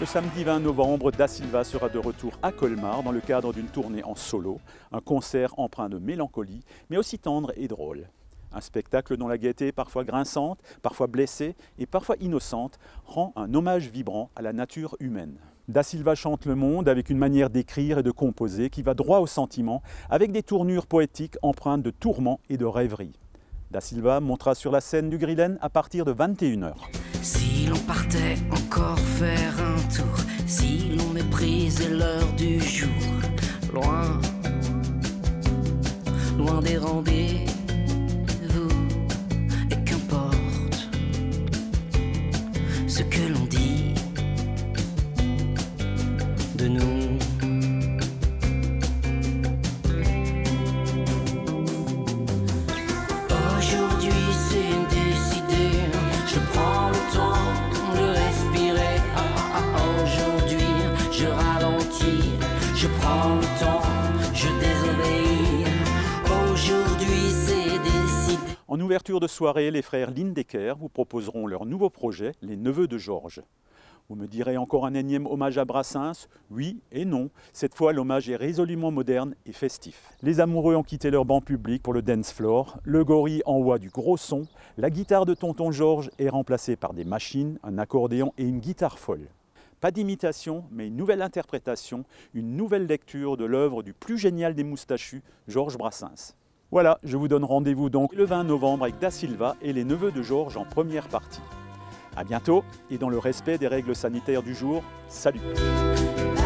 samedi 20 novembre, Da Silva sera de retour à Colmar dans le cadre d'une tournée en solo, un concert empreint de mélancolie, mais aussi tendre et drôle. Un spectacle dont la gaieté, parfois grinçante, parfois blessée et parfois innocente, rend un hommage vibrant à la nature humaine. Da Silva chante le monde avec une manière d'écrire et de composer qui va droit au sentiment, avec des tournures poétiques empreintes de tourments et de rêveries. Da Silva montera sur la scène du Grillen à partir de 21 h. Si l'on partait encore faire un tour, si l'on méprisait l'heure du jour, loin, loin des rendez-vous, et qu'importe ce que l'on dit de nous. Aujourd'hui c'est décidé, je prends le temps de respirer. Aujourd'hui je ralentis, je prends le temps, je désobéis. Aujourd'hui c'est décidé. En ouverture de soirée, les frères Lindecker vous proposeront leur nouveau projet, Les Neveux de Georges. Vous me direz encore un énième hommage à Brassens? Oui et non. Cette fois, l'hommage est résolument moderne et festif. Les amoureux ont quitté leur banc public pour le dance floor. Le gorille envoie du gros son. La guitare de Tonton Georges est remplacée par des machines, un accordéon et une guitare folle. Pas d'imitation, mais une nouvelle interprétation, une nouvelle lecture de l'œuvre du plus génial des moustachus, Georges Brassens. Voilà, je vous donne rendez-vous donc le 20 novembre avec Da Silva et les Neveux de Georges en première partie. A bientôt, et dans le respect des règles sanitaires du jour, salut!